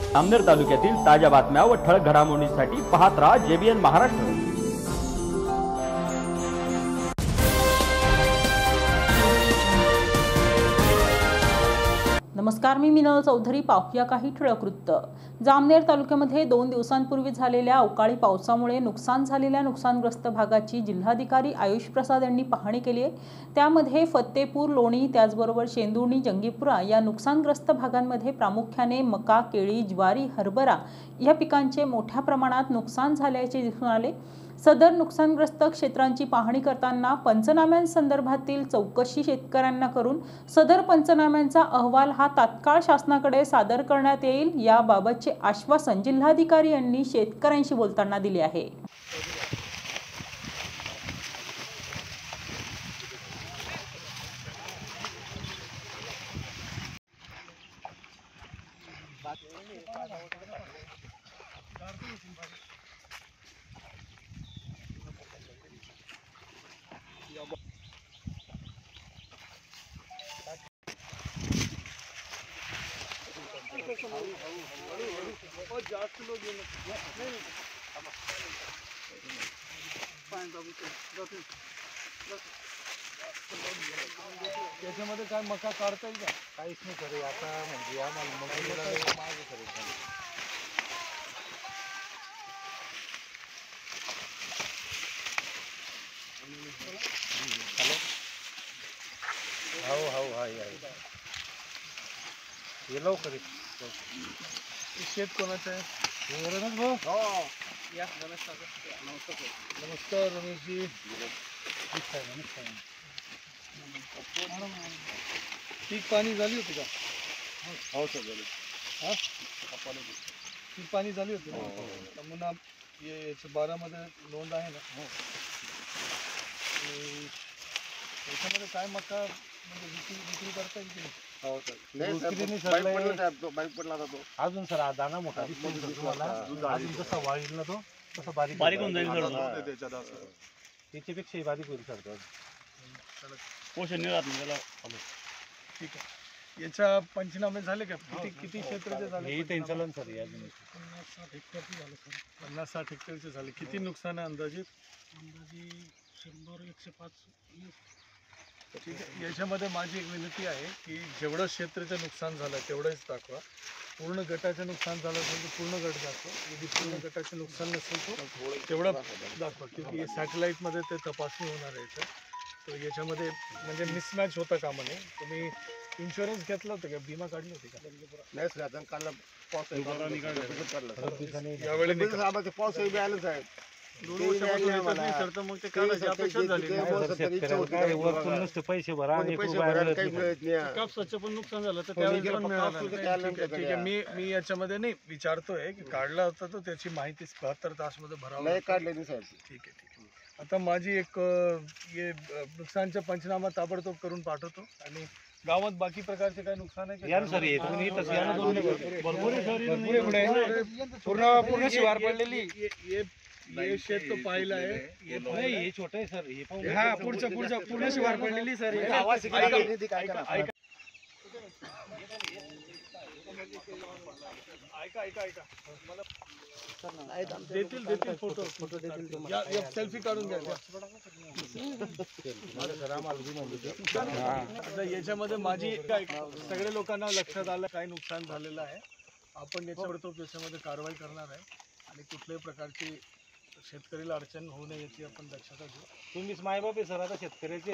जामनेर तालुक्यातील ताज्या बातम्या व ठळक घडामोडींसाठी पाहत राहा JBN महाराष्ट्र। नमस्कार, मी मिनल चौधरी। पाहूया काही ठळक वृत्त। जामनेर तालुक्यामध्ये 2 दिवसांपूर्वी झालेल्या अवकाळी पावसामुळे नुकसान झालेल्या नुकसानग्रस्त भागाची जिल्हाधिकारी आयुष प्रसाद यांनी पाहणी केली आहे। त्यामध्ये फत्तेपूर, लोणी, त्याचबरोबर शेंदुर्णी, जंगीपुरा या नुकसानग्रस्त भागांमध्ये प्रामुख्याने मका, केळी, ज्वारी, हरभरा या पिकांचे मोठ्या प्रमाणात नुकसान झाल्याचे दिसून आले। सदर नुकसानग्रस्त क्षेत्रांची पाहणी करताना पंचनाम्यांसंदर्भातील चौकशी शेतकऱ्यांना करून सदर पंचनाम्यांचा अहवाल हा तात्काळ शासनाकडे सादर करण्यात येईल, याबाबतचे आश्वासन जिल्हाधिकारी यांनी शेतकऱ्यांशी बोलताना दिले आहे। त्याच्यामध्ये काय मका काढता येईल का? काहीच नाही करे आता, म्हणजे आम्हाला मजुरीला मागे करायचं। हॅलो, हो हाय ये लवकर शेत कोणाचं आहे? भाऊ या, नमस्कार रमेशजी। पीक पाणी झाली होती का? हो सर झाली। हा पीक पाणी झाली होती ना? पुन्हा याच्या 12 मध्ये नोंद आहे ना? त्याच्यामध्ये काय मका म्हणजे विक्री करता येईल? हो सर, बारीक पडला तो अजून सर दाना मोठा अजून जसा वाढील ना तो तसा बारीक होऊन जाईल सर। त्याच्यापेक्षाही बारीक होईल सर। पोषण नाही राहत त्याला। ठीक आहे, याच्या पंचनामे झाले का? किती क्षेत्राचे झाले? हे टेन्शन सर, 50-60 हेक्टरचे झाले सर। 50-60 हेक्टरचे झाले। किती नुकसान आहे अंदाजित? 100-105। ठीक आहे, याच्यामध्ये माझी एक विनंती आहे की जेवढं क्षेत्राचं नुकसान झालं तेवढंच दाखवा। पूर्ण गटाचं नुकसान झालं असेल तर पूर्ण गट दाखवा, यदि पूर्ण गटाचं नुकसान नसेल तर तेवढं दाखवा, क्योंकि सॅटेलाईटमध्ये ते तपासणी होणार आहे। तर याच्यामध्ये म्हणजे मिसमॅच होता कामा नये। तुम्ही इन्शुरन्स घेतला होता का? विमा काढली होती का? नाही सर, आता काढला पाऊस यावेळी पाऊस बॅलन्स आहे। पैसे भरा आणि स्वच्छ पण नुकसान झालं तर त्यावेळेस मी याच्यामध्ये नाही विचारतोय की काढला होता तो त्याची माहिती 72 तासमध्ये भरावं काढले साहेब। ठीक आहे, आता माझी एक नुकसानचा पंचनामा ताबडतोब करून पाठवतो। आणि गावात बाकी प्रकारचे काय नुकसान आहे पूर्ण शिवार पडलेली ये शेत तो पाहिलं आहे, हे छोटं आहे सर। हे हा पुढचं पूर्ण शिवार पडलेली सर। ऐका मला देतील फोटो देतील, सेल्फी काढून घ्या। आता याच्यामध्ये माझी सगळ्या लोकांना लक्षात आलं काय नुकसान झालेलं आहे। आपण याच्यावर त्याच्यामध्ये कारवाई करणार आहे आणि कुठल्याही प्रकारची शेतकरीला अडचण होऊ नये याची आपण दक्षता घेऊ। तुम्हीच मायबाप आहे सर, आता शेतकऱ्याचे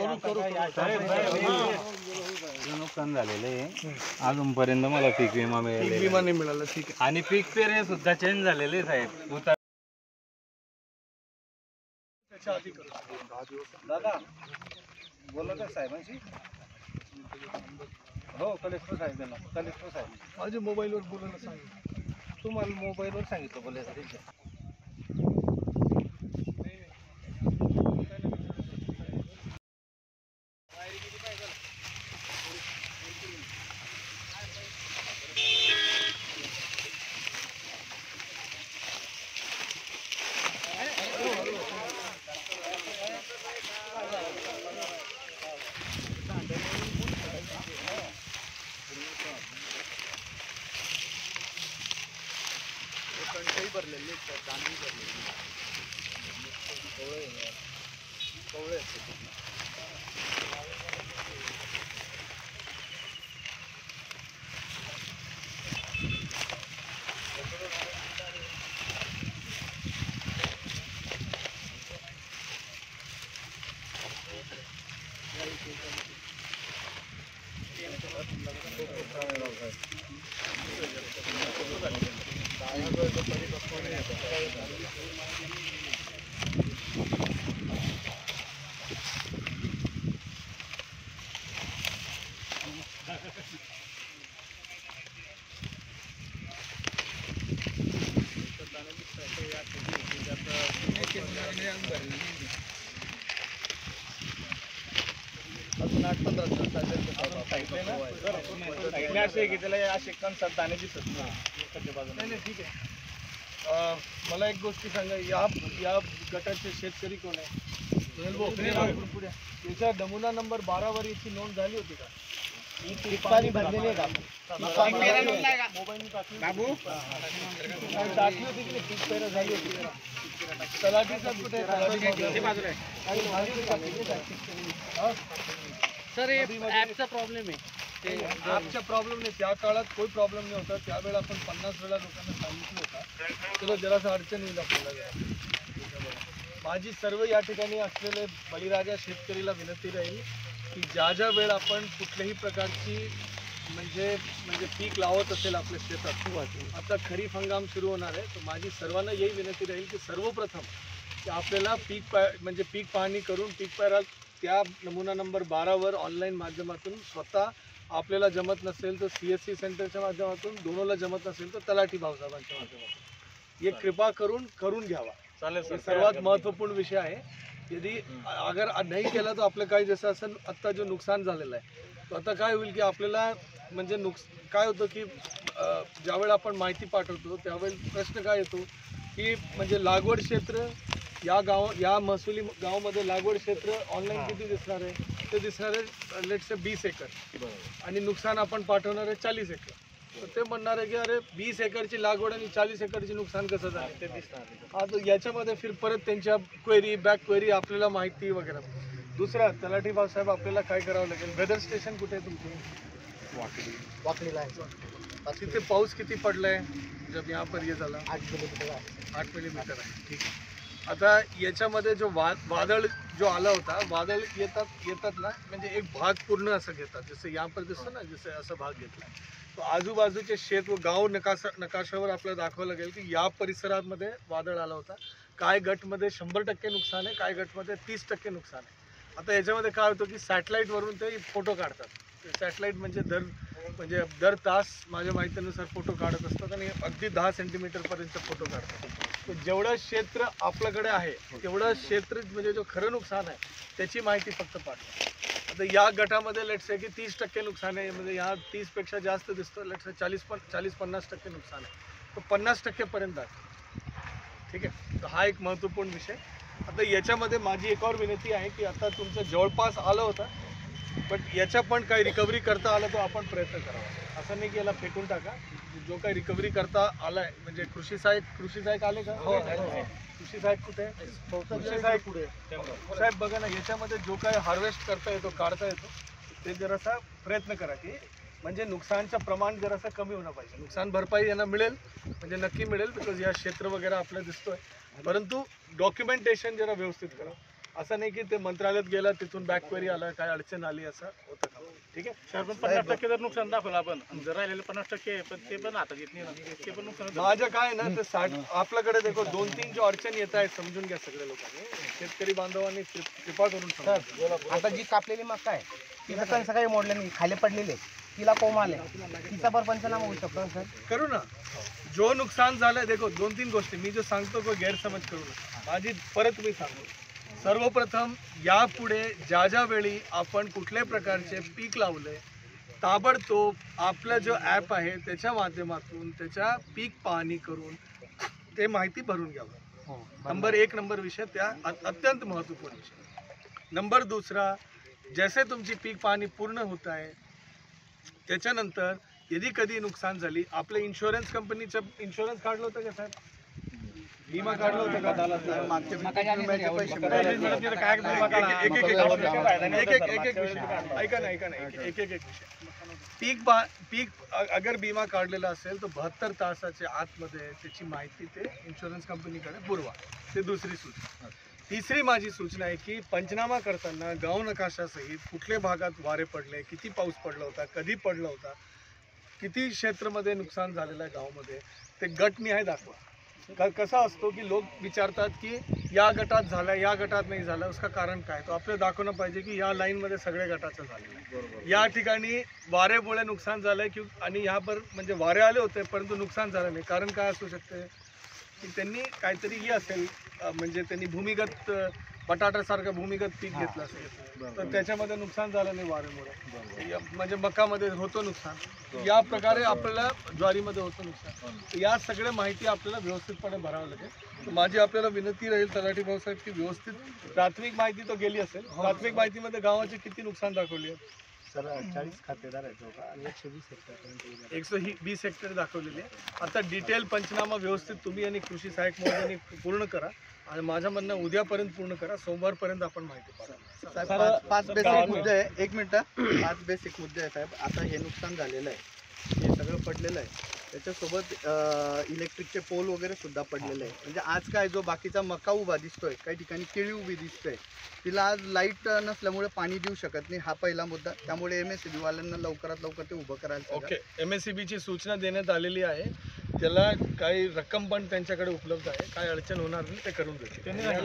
नुकसान झालेलं आहे। अजूनपर्यंत मला पीक विमा नाही मिळाला। ठीक आहे, आणि पीक पेरे सुद्धा चेंज झालेले साहेब। दादा बोला का साहेबांशी? हो, कलेक्टर साहेब कलेक्टर साहेब माझ्या मोबाईलवर बोलायला सांगितलं। तुम्हाला मोबाईलवर सांगितलं बोलायचं? भरलेले दाणे भरलेले कवळे अजून 8-15 असे की त्याला असे कणसात दाणे दिसत नाही. ठीक आहे. मला एक गोष्टी सांगा, या गटाचे शेतकरी कोण आहे? त्याच्या नमुना नंबर 12 वर याची नोंद झाली होती का? पाणी भरलेले का? मोबाईल टाकली होती की पीक पेरा झाली होती? तलाठीचा कुठे? सर ॲपचा प्रॉब्लेम आहे. ॲपचा प्रॉब्लेम नाही, त्या काळात काही प्रॉब्लेम नाही होता. त्यावेळेला आपण 50 वेळा लोकांना सांगितलं होता तुला जरासं अडचण येईल आपल्याला. माझी सर्व या ठिकाणी असलेले बळीराजा शेतकरीला विनंती राहील की ज्या वेळ आपण कुठल्याही प्रकारची म्हणजे पीक लावत असेल आपल्या शेतात, आता खरीप हंगाम सुरू होणार आहे, तर माझी सर्वांना यही विनंती राहील की सर्वप्रथम की आपल्याला पीक पाहणी करून पीक पेरा त्या नमुना नंबर 12 वर ऑनलाईन माध्यमातून स्वतः आपल्याला जमत नसेल तर CSC सेंटरच्या माध्यमातून, दोनोला जमत नसेल तर तलाठी भाऊसाहेबांच्या माध्यमातून एक कृपा करून घ्यावा. चालेल सर. सर्वात महत्त्वपूर्ण विषय आहे. यदि अगर नाही केला तर आपलं काही जसं असं आत्ता जो नुकसान झालेलं आहे, तर आता काय होईल की आपल्याला म्हणजे काय होतं की ज्यावेळेला आपण माहिती पाठवतो त्यावेळेला प्रश्न काय येतो की म्हणजे लागवड क्षेत्र या महसुली गावामध्ये लागवड क्षेत्र ऑनलाईन किती दिसणार आहे? ते दिसणार आहे लेट्स से 20 एकर आणि नुकसान आपण पाठवणार आहे 40 एकर. तर ते म्हणणार आहे की अरे 20 एकरची लागवड आणि 40 एकरची नुकसान कसं झालं ते दिसणार. आता याच्यामध्ये फिर परत त्यांच्या बॅक क्वेरी आपल्याला माहिती वगैरे. दुसरा, तलाठी भाऊसाहेब आपल्याला काय करावं लागेल? वेदर स्टेशन कुठे आहे तुमचं? वाकडीला आहे. तिथे पाऊस किती पडलाय जब यहाँ पर ये झाला? 8 मिलीमीटर आहे. ठीक आहे. आता याच्यामध्ये जो वादळ जो आला होता, वादळ येतात ना, म्हणजे एक भाग पूर्ण असं घेतात, जसं यहाँ पर दिसतं ना, जसं असं भाग घेतला. तो आजूबाजूचे शेत व गाव नकाशावर आपल्याला दाखवावं लागेल की या परिसरामध्ये वादळ आला होता. काय गटमध्ये 100% नुकसान आहे, काय गटमध्ये 30% नुकसान आहे. आता याच्यामध्ये काय होतं की सॅटेलाईटवरून ते फोटो काढतात. सॅटेलाईट म्हणजे दर तास माझ्या माहितीनुसार फोटो काढत असतात आणि अगदी 10 सेंटीमीटरपर्यंत फोटो काढतात. तर जेवढं क्षेत्र आपल्याकडे आहे तेवढं क्षेत्र म्हणजे जो खरं नुकसान आहे त्याची माहिती फक्त पाठवा. आता या गटामध्ये लेट्स से की 30% नुकसान आहे, म्हणजे या 30पेक्षा जास्त दिसतं, लेट्स से 40-50% नुकसान आहे, तर 50% पर्यंत आहे. ठीक आहे. तर हा एक महत्त्वपूर्ण विषय. आता याच्यामध्ये माझी एक और विनंती आहे की आता तुमचं जवळपास आलं होतं, पण याच्या पण काही रिकव्हरी करता आलं तर आपण प्रयत्न करावा. असं नाही की याला फेकून टाका. जो काही रिकव्हरी करता आलाय, म्हणजे कृषी सहाय्यक आले का? कृषी सहाय्यक कुठे? कृषी सहाय्यक पुढे साहेब बघा ना, याच्यामध्ये जो काही हार्वेस्ट करता येतो, काढता येतो, ते जरासा प्रयत्न करा की म्हणजे नुकसानचं प्रमाण जरासं कमी होणं पाहिजे. नुकसान भरपाई यांना मिळेल म्हणजे नक्की मिळेल, बिकॉज या क्षेत्र वगैरे आपलं दिसतोय, परंतु डॉक्युमेंटेशन जरा व्यवस्थित करा. असं नाही की ते मंत्रालयात गेला तिथून बॅक क्वेरी आला, काय अडचण आली, असं होतं का? ठीक आहे सर. पण 50% जर नुकसान दाखवलं आपण, जर राहिलेलं 50% पण ते पण हातात येत नाही, ते पण नुकसान. माझं काय ना ते 60 आपल्याकडे देखो 2-3 जो अडचण येत आहेत समजून घ्या सगळ्या लोकांनी, शेतकरी बांधवांनी कृपा करून सर. आता जी कापलेली मका आहे तिथं कणसं काही मोडले नाही, खाली पडलेले, तिला कोंब आले, तिचा पण पंचनामा होऊ शकतो सर? करू ना. जो नुकसान झालंय देखो 2-3 गोष्टी मी जो सांगतो तो गैरसमज करू नका. माझी परत मी सांगतो, सर्वप्रथम यापुढे ज्या वेळी आपण कुठल्या प्रकारचे पीक लावले, ताबडतोब आपला जो ॲप आहे त्याच्या माध्यमातून त्याच्या पीक पाहणी करून ते माहिती भरून घ्यावं. नंबर 1 विषय, त्या अत्यंत महत्त्वपूर्ण विषय. नंबर 2, जैसे तुमची पीक पाहणी पूर्ण होत आहे त्याच्यानंतर यदि कधी नुकसान झाली, आपल्या इन्शुरन्स कंपनीचं इन्शुरन्स काढलं होतं का साहेब? विमा काढला होता का त्याला? पीक अगर बीमा काढलेला असेल तर 72 तासाच्या आतमध्ये त्याची माहिती ते इन्शुरन्स कंपनीकडे पुरवा. ते दुसरी सूचना. तिसरी माझी सूचना आहे की पंचनामा करताना गाव नकाशासहित कुठल्या भागात वारे पडले, किती पाऊस पडला होता, कधी पडला होता, किती क्षेत्रामध्ये नुकसान झालेलं आहे गावामध्ये, ते गटनिहाय दाखवा. कसा असतो की लोक विचारतात की या गटात झाला, या गटात नाही झाला, उसका कारण काय? तो आपल्याला दाखवणं पाहिजे की या लाईनमध्ये सगळ्या गटाचं झालेलं आहे. या ठिकाणी वारेमुळे नुकसान झालं आहे आणि ह्या पर म्हणजे वारे आले होते परंतु नुकसान झालं नाही. कारण काय असू शकते की त्यांनी काहीतरी हे असेल, म्हणजे त्यांनी भूमिगत बटाटासारखं भूमिगत पीक घेतलं असेल तर त्याच्यामध्ये नुकसान झालं नाही वारेमुळे. म्हणजे मकामध्ये होतं नुकसान, या प्रकारे आपल्याला ज्वारीमध्ये होतं नुकसान. या सगळ्या माहिती आपल्याला व्यवस्थितपणे भरावं लागेल. तर माझी आपल्याला विनंती राहील तलाठी भाऊसाहेब की व्यवस्थित प्राथमिक माहिती तो गेली असेल. प्राथमिक माहितीमध्ये गावाचे किती नुकसान दाखवली आहे? सर 40 खातेदार आहेत आणि 120 हेक्टर 120 हेक्टर दाखवलेली आहे. आता डिटेल पंचनामा व्यवस्थित तुम्ही आणि कृषी सहाय्यक महोदयांनी पूर्ण करा आणि माझं म्हणणं उद्यापर्यंत पूर्ण करा. सोमवारपर्यंत आपण माहिती पाहू. पाच बेसिक मुद्दे आहे. 1 मिनिट. 5 बेसिक मुद्दे आहेत साहेब. आता हे नुकसान झालेलं आहे, हे सगळं पडलेलं आहे. त्याच्यासोबत इलेक्ट्रिकचे पोल वगैरे सुद्धा पडलेले आहे. म्हणजे आज काय जो बाकीचा मका उभा दिसतोय, काही ठिकाणी केळी उभी दिसतोय, तिला आज लाईट नसल्यामुळे पाणी देऊ शकत नाही. हा पहिला मुद्दा. त्यामुळे MSEB वाल्यांना लवकरात लवकर ते उभं करायला. ओके, MSEBची सूचना देण्यात आलेली आहे. त्याला काही रक्कम पण त्यांच्याकडे उपलब्ध आहे. काय अडचण होणार नाही, ते करून देतील.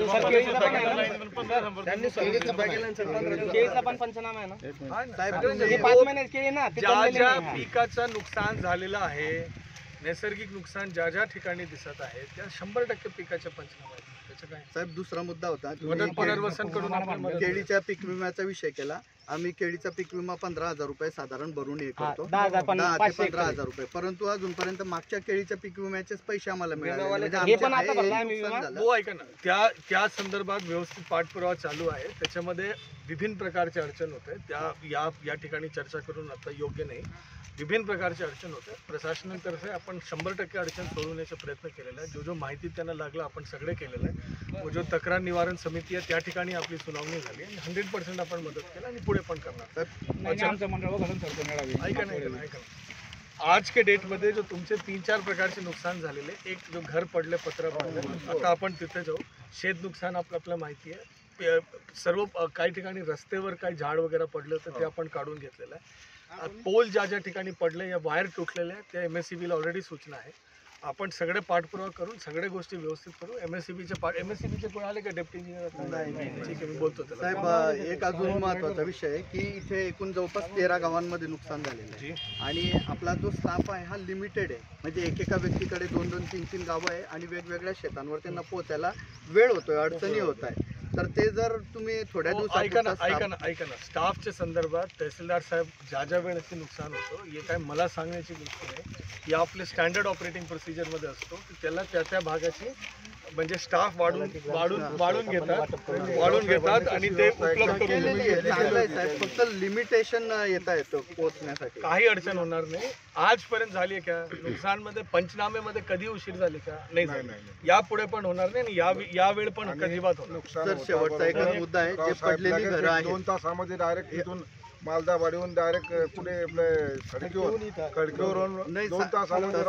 पण पंचनामा आहे ना ज्या ज्या पिकाचं नुकसान झालेलं आहे, नैसर्गिक नुकसान ज्या ज्या ठिकाणी दिसत आहे त्या 100% पिकाच्या पंचनामा आहेत. त्याचं काय साहेब? दुसरा मुद्दा होता, मदत पुनर्वसन करून आपण केळीच्या पीक विम्याचा विषय केला. आम्ही केळीचा पीक विमा 15,000 रुपये साधारण भरून हे करतो, 10 ते 15,000 रुपये. परंतु अजूनपर्यंत मागच्या केळीच्या पीक विम्याचेच पैसे आम्हाला मिळाले. हो, ऐका ना, त्या संदर्भात व्यवस्थित पाठपुरावा चालू आहे. त्याच्यामध्ये विभिन्न प्रकारचे अडचण होते. या ठिकाणी चर्चा करून आता योग्य नाही. विभिन्न प्रकारचे अडचण होते. प्रशासनातर्फे आपण 100% अडचण सोडवण्याचा प्रयत्न केलेला आहे. जो माहिती त्यांना लागला आपण सगळे केलेलं आहे. जो तक्रार निवारण समिती आहे त्या ठिकाणी आपली सुनावणी झाली आणि 100% आपण मदत केली आणि पुढे पण करणार. ऐका ना, आज के डेटमध्ये जो तुमचे 3-4 प्रकारचे नुकसान झालेले, एक जो घर पडले, पत्र पडले, आता आपण तिथे जाऊ. शेत नुकसान आपल्याला माहिती आहे. सर्व काही ठिकाणी रस्त्यावर काही झाड वगैरे पडले होते ते आपण काढून घेतलेलं आहे. पोल ज्या ज्या ठिकाणी पडले, या वायर तुटलेल्या आहेत, त्या MSEBला ऑलरेडी सूचना आहे. आपण सगळे पाठपुरावा करून सगळ्या गोष्टी व्यवस्थित करू. MSEBचे कोण आले का? Deputy engineer? ठीक आहे, मी बोलतो त्याला. साहेब, एक अजून महत्त्वाचा विषय आहे की इथे एकूण जवळपास 13 गावांमध्ये नुकसान झालेलं आहे आणि आपला जो स्टाफ आहे हा लिमिटेड आहे. म्हणजे एकेका व्यक्तीकडे 2-2, 3-3 गावं आहे आणि वेगवेगळ्या शेतांवर त्यांना पोहोचायला वेळ होतोय, अडचणी होत आहे. तर ते जर तुम्ही थोड्या दिवसात ऐका ना, स्टाफच्या संदर्भात तहसीलदार साहेब ज्या वेळेचे नुकसान होतं, हे काय मला सांगण्याची गोष्ट नाही. या आपले स्टँडर्ड ऑपरेटिंग प्रोसिजरमध्ये असतो की त्याला त्या भागाची म्हणजे स्टाफ वाढून घेतात आणि ते उपलब्ध करून. फक्त लिमिटेशन येत आहेत पोहोचण्यासाठी. काही अडचण होणार नाही. आजपर्यंत झाली आहे का नुकसानमध्ये? पंचनामेमध्ये कधी उशीर झाली का? नाही. यापुढे पण होणार नाही आणि यावेळी पण अजिबात होणार. तर शेवटचा एक मुद्दा आहे, जे पडलेली घरं आहेत 2 तासामध्ये डायरेक्ट इथून मालदावाडीहून डायरेक्ट पुढे खडकीवरून 2 तासामध्ये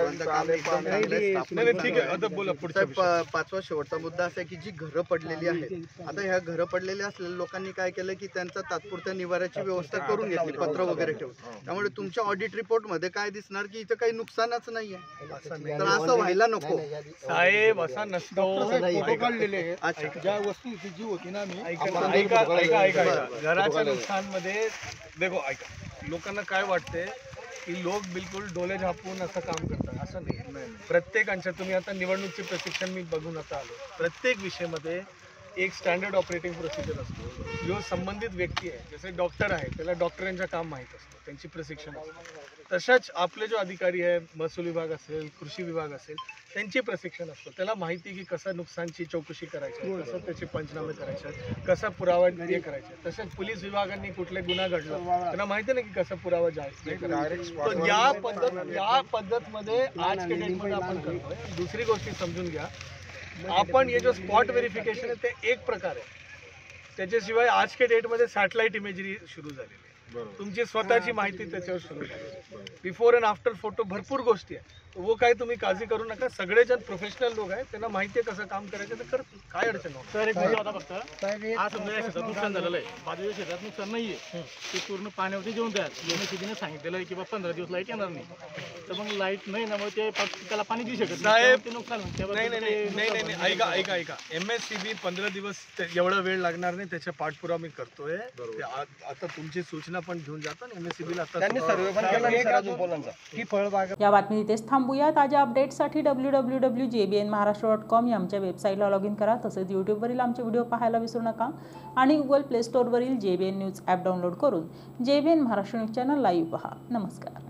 ठीक आहे. आता बोला पुढचा. 5वा शेवटचा मुद्दा असा आहे की जी घरं पडलेली आहेत, आता ह्या घरं पडलेली असलेल्या लोकांनी काय केलं की त्यांचा तात्पुरत्या निवाऱ्याची व्यवस्था करून घेतली, पत्र वगैरे ठेवून. त्यामुळे तुमच्या ऑडिट रिपोर्ट मध्ये काय दिसणार की इथं काही नुकसानच नाही आहे. तर असं व्हायला नको साहेब, असा नसतो. ज्या वस्तू जी होती ना, ऐका घराच्या नुकसानमध्ये देखो, ऐका, लोकांना काय वाटते की लोक बिलकुल डोळे झापून असं काम करतात. असं नाही. प्रत्येकांच्या, तुम्ही आता निवडणूकचे प्रशिक्षण मी बघून आता आलो, प्रत्येक विषयामध्ये एक स्टँडर्ड ऑपरेटिंग प्रोसिजर असतो. जो संबंधित व्यक्ती आहे, जसे डॉक्टर आहे, त्याला डॉक्टरांचं काम माहीत असतं, त्यांची प्रशिक्षण असतं. तशाच आपले जो अधिकारी आहे, महसूल विभाग असेल, कृषी विभाग असेल, त्यांचे प्रशिक्षण असतं. त्याला माहिती की कसं नुकसानची चौकशी करायची, कसं त्याचे पंचनामे करायचे, कसा पुरावा हे करायचे. तसेच पोलीस विभागांनी कुठले गुन्हा घडला त्यांना माहिती नाही की कसा पुरावा जायचा. या पद्धतमध्ये आज के डेटमध्ये आपण करतोय. दुसरी गोष्टी समजून घ्या आपण ये जो स्पॉट व्हेरिफिकेशन आहे ते एक प्रकार आहे, त्याच्याशिवाय आज के डेटमध्ये सॅटेलाइट इमेजरी सुरू झालेली आहे, तुमची स्वतःची माहिती त्याच्यावर सुरू झाली, बिफोर अँड आफ्टर फोटो भरपूर गोष्टी आहे, वो काय तुम्ही काळजी करू नका, सगळेजण प्रोफेशनल लोक आहेत, त्यांना माहिती आहे कसं काम करायचं ते करतील, काय अडचण नाही. सर एक मुद्दा होता फक्त, आज समजा या शेतात नुकसान झालेलं आहे, बाजूच्या शेतात नुकसान नाहीये, ते पूर्ण पाण्यावरती जेवून द्या, एमएससीबीने सांगितलेलं आहे की बा 15 दिवस लाईट येणार नाही, तर मग लाईट नाही ना, मग ते त्याला पाणी देऊ शकत साहेब, ते नुकसान नाही ऐका एमएससीबी 15 दिवस एवढा वेळ लागणार नाही, त्याच्या पाठपुरावा मी करतोय, आता तुमची सूचना पण घेऊन जातो ना एमएससीबीला, आता सर्वे पण केला. या बातमी इथेच थांबूया. ताज्या अपडेट्ससाठी www.jbnmaharashtra.com या आमच्या वेबसाईटला लॉग इन करा. तसेच यूट्यूबवरील आमचे व्हिडिओ पाहायला विसरू नका आणि गुगल प्ले स्टोअरवरील JBN न्यूज ॲप डाउनलोड करून JBN Maharashtra news channel live पहा. नमस्कार.